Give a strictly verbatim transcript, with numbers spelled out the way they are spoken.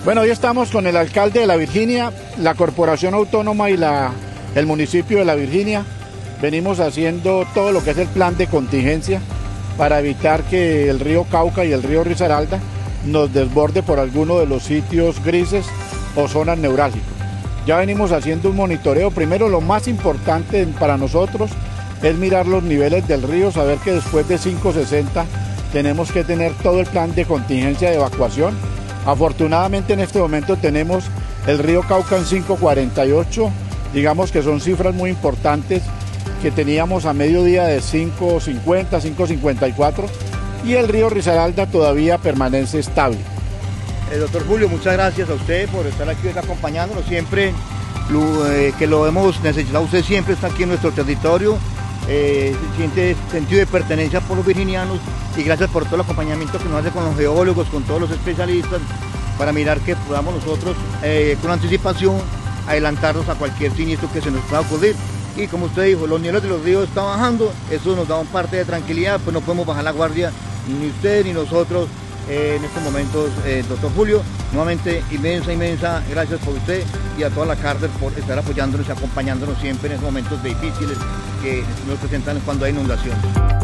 Bueno, hoy estamos con el alcalde de La Virginia, la Corporación Autónoma y la, el municipio de La Virginia. Venimos haciendo todo lo que es el plan de contingencia para evitar que el río Cauca y el río Risaralda nos desborde por alguno de los sitios grises o zonas neurálgicas. Ya venimos haciendo un monitoreo. Primero, lo más importante para nosotros es mirar los niveles del río, saber que después de cinco sesenta tenemos que tener todo el plan de contingencia de evacuación. Afortunadamente en este momento tenemos el río Cauca en cinco cuarenta y ocho, digamos que son cifras muy importantes que teníamos a mediodía de cinco cincuenta, cinco cincuenta y cuatro, y el río Risaralda todavía permanece estable. Eh, doctor Julio, muchas gracias a usted por estar aquí acompañándonos siempre, lo, eh, que lo hemos necesitado. Usted siempre está aquí en nuestro territorio, eh, siente sentido de pertenencia por los virginianos, y gracias por todo el acompañamiento que nos hace con los geólogos, con todos los especialistas, para mirar que podamos nosotros eh, con anticipación adelantarnos a cualquier siniestro que se nos pueda ocurrir. Y como usted dijo, los niveles de los ríos están bajando, eso nos da un parte de tranquilidad, pues no podemos bajar la guardia, ni usted ni nosotros eh, en estos momentos. eh, doctor Julio, nuevamente inmensa, inmensa gracias por usted y a toda la cárcel por estar apoyándonos y acompañándonos siempre en esos momentos difíciles que nos presentan cuando hay inundaciones.